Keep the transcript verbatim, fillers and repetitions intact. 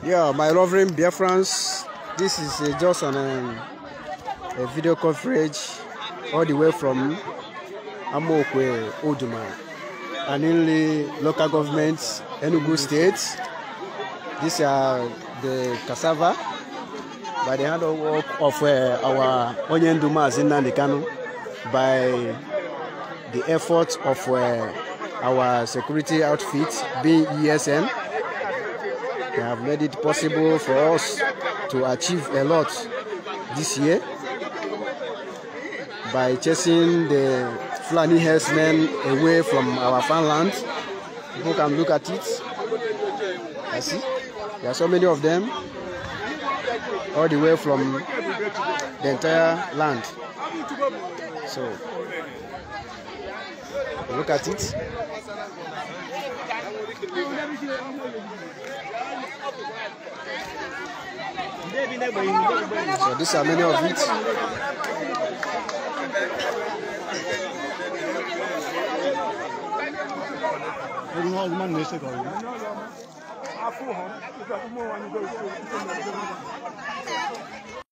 Yeah, my loving Biafrans, this is uh, just an, um, a video coverage all the way from Amokwe, Oduma, and Inli local government, Enugu State. These are the cassava by the hand of, of uh, our Onyenduma Zinandikano, by the effort of uh, our security outfit, being E S M. They have made it possible for us to achieve a lot this year by chasing the Fulani herdsmen away from our farmland. People can look at it. I see there are so many of them all the way from the entire land. So look at it. So these are many of it.